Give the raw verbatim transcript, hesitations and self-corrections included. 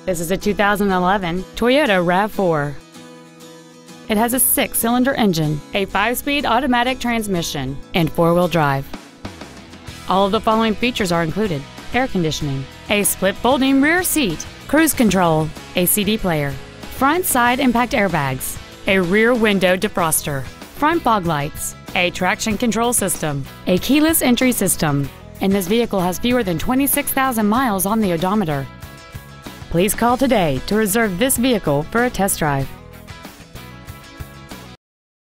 This is a two thousand eleven Toyota RAV four. It has a six-cylinder engine, a five-speed automatic transmission, and four-wheel drive. All of the following features are included: air conditioning, a split folding rear seat, cruise control, a C D player, front side impact airbags, a rear window defroster, front fog lights, a traction control system, a keyless entry system, and this vehicle has fewer than twenty-six thousand miles on the odometer. Please call today to reserve this vehicle for a test drive.